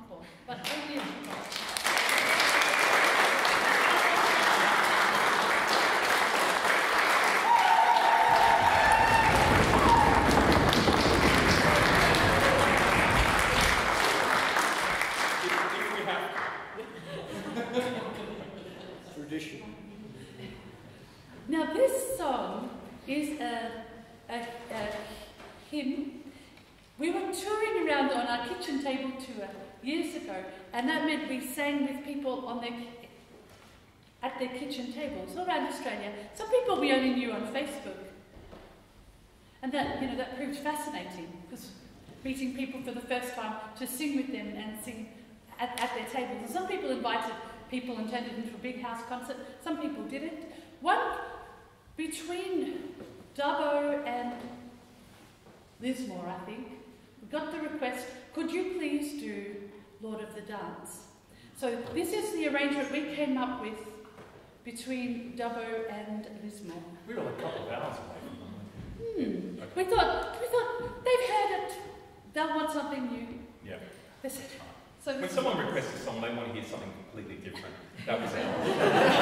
popcorn, but only a popcorn. Tradition. Now this song is a hymn. We were touring around on our kitchen table tour years ago, and that meant we sang with people on at their kitchen tables all around Australia. Some people we only knew on Facebook. And that, that proved fascinating, because meeting people for the first time to sing with them and sing at their tables. And some people invited people and turned it into a big house concert. Some people didn't. One between Dubbo and Lismore, I think, we got the request, could you please do Lord of the Dance? So this is the arrangement we came up with between Dubbo and Lismore. We were a couple of hours away from them. We thought they've heard it. They'll want something new. Yeah. They said, so When someone requests a song, they want to hear something completely different. That was ours.